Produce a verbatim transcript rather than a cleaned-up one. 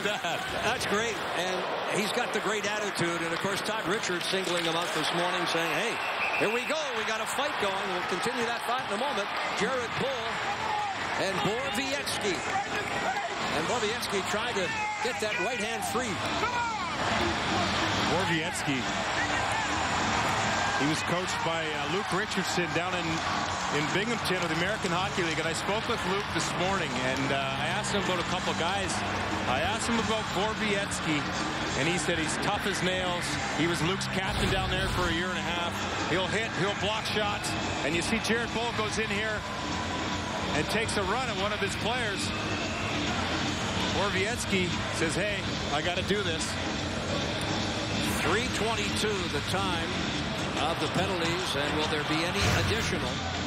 that? That's great. And he's got the great attitude. And, of course, Todd Richards singling him out this morning saying, hey, here we go. We got a fight going. We'll continue that fight in a moment. Jared Boll and Borowiecki. And Borowiecki tried to get that right hand free. Borowiecki. He was coached by uh, Luke Richardson down in, in Binghamton of the American Hockey League. And I spoke with Luke this morning, and uh, I asked him about a couple guys. I asked him about Borowiecki, and he said he's tough as nails. He was Luke's captain down there for a year and a half. He'll hit, he'll block shots. And you see Jared Boll goes in here and takes a run at one of his players. Borowiecki says, hey, I got to do this. three twenty-two the time of the penalties, and will there be any additional?